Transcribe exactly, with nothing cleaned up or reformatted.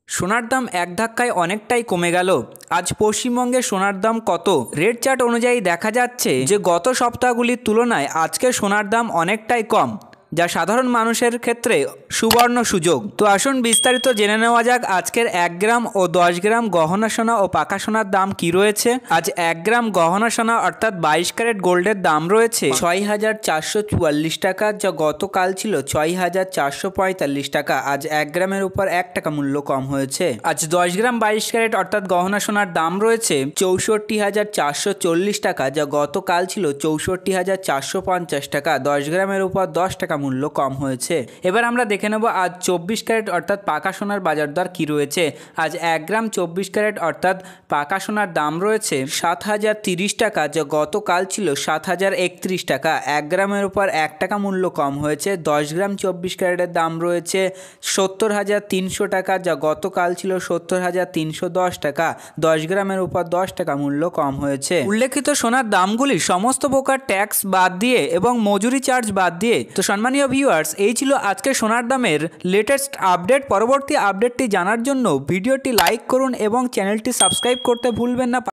সোনার দাম এক ধাক্কায় অনেকটাই কমে গেল। আজ পশ্চিমবঙ্গে সোনার দাম কত? রেট চার্ট অনুযায়ী দেখা যাচ্ছে যে গত সপ্তাহগুলির তুলনায় আজকে সোনার দাম অনেকটাই কম, যা সাধারণ মানুষের ক্ষেত্রে সুবর্ণ সুযোগ। তো আসুন বিস্তারিত জেনে নেওয়া যাক আজকের এক গ্রাম ও দশ গ্রাম গহনা সোনা ও পাকা সোনার দাম কি রয়েছে। আজ এক গ্রাম গহনা সোনা অর্থাৎ বাইশ ক্যারেট গোল্ডের দাম রয়েছে ছয় হাজার চারশো চুয়াল্লিশ টাকা, যা গতকাল ছিল ছয় হাজার চারশো পঁয়তাল্লিশ টাকা। আজ এক গ্রামের উপর এক টাকা মূল্য কম হয়েছে। আজ দশ গ্রাম বাইশ ক্যারেট অর্থাৎ গহনা সোনার দাম রয়েছে চৌষট্টি হাজার চারশো চল্লিশ টাকা, যা গতকাল ছিল চৌষট্টি হাজার চারশো পঞ্চাশ টাকা। দশ গ্রামের উপর দশ টাকা মূল্য কম হয়েছে। এবার আমরা দেখে নেব আজ চব্বিশ ক্যারেট অর্থাৎ পাকা সোনার বাজার দর কি রয়েছে। আজ এক গ্রাম চব্বিশ ক্যারেট অর্থাৎ পাকা সোনার দাম রয়েছে সাত হাজার তিরিশ টাকা, যা গতকাল ছিল সাত হাজার একত্রিশ টাকা। এক গ্রামের উপর এক টাকা মূল্য কম হয়েছে। দশ গ্রাম চব্বিশ ক্যারেটের দাম রয়েছে সত্তর হাজার তিনশো টাকা, যা গতকাল ছিল সত্তর হাজার তিনশো দশ টাকা। দশ গ্রামের উপর দশ টাকা মূল্য কম হয়েছে। উল্লেখিত সোনার দামগুলি সমস্ত প্রকার ট্যাক্স বাদ দিয়ে এবং মজুরি চার্জ বাদ দিয়ে। তো সম্মানীয় ভিউয়ার্স, এই ছিল আজকে সোনার দামের লেটেস্ট আপডেট। পরবর্তী আপডেটটি জানার জন্য ভিডিওটি লাইক করুন এবং চ্যানেলটি সাবস্ক্রাইব করতে ভুলবেন না।